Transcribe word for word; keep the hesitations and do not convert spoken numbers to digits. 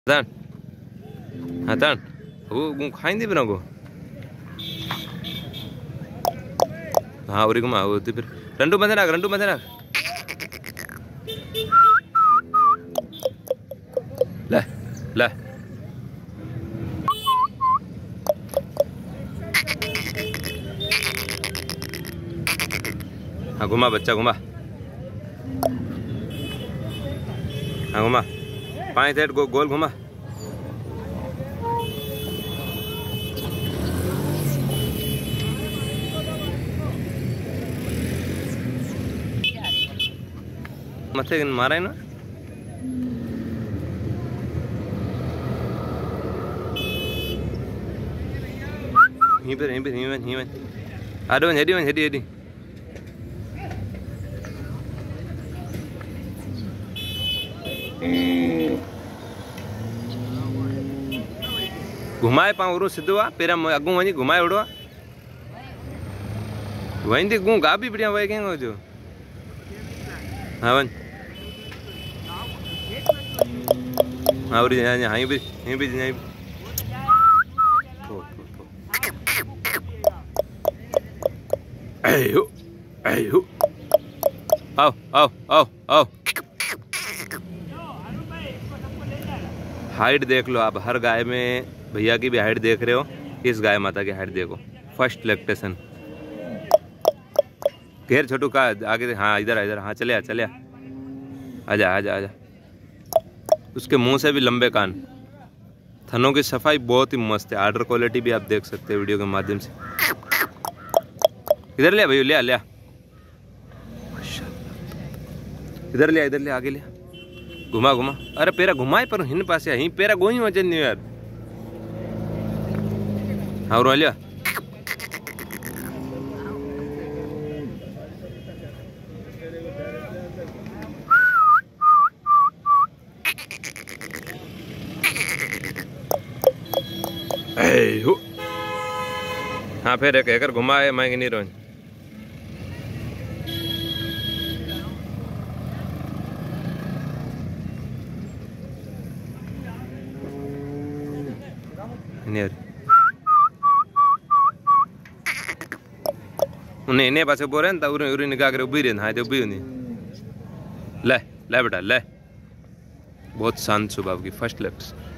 Tan, ah tan, वो गु खाइन दे बिना को, हाँ उरी को माँ वो तो फिर रंडू बंदे ना रंडू बंदे ना, ले ले, हाँ घुमा बच्चा घुमा, हाँ घुमा, पाँच साइड गो गोल घुमा, मथे मारा है ना, यहीं पे यहीं पे यहीं पे यहीं पे, आडो हेडी वन हेडी हेडी, घुमाए पाऊँ उरो सिद्धो आ पेरा अगू वही घुमाए उड़ो वहीं दे गूँ गा भी बढ़िया वही कहेंगे जो हाँ वन हाँ उरी यहाँ यहाँ भी यहीं भी यहीं भी अयो अयो आओ आओ आओ आओ हाइट देख लो आप हर गाय में भैया की भी हाइट देख रहे हो इस गाय माता की हाइट देखो फर्स्ट लैक्टेशन घेर छोटू का आगे हाँ इधर इधर हाँ चले आ चले आ आजा आजा आजा उसके मुंह से भी लंबे कान थनों की सफाई बहुत ही मस्त है आर्डर क्वालिटी भी आप देख सकते हैं वीडियो के माध्यम से इधर ले भैया ले ले इधर ले इधर ले आगे ले घुमा घुमा अरे पेरा घुमाए पर हिन पास यहीं पेरा गोही वजन नहीं यार हाँ रो लिया हाँ फिर एक एकर घुमाए मैं नहीं रोन उन्हें इन्हें पासे बोरे ना उरे उरे निकाल कर उबी रहना है तो उबी नहीं ले ले बेटा ले बहुत शांत स्वभाव की फर्स्ट लेफ्ट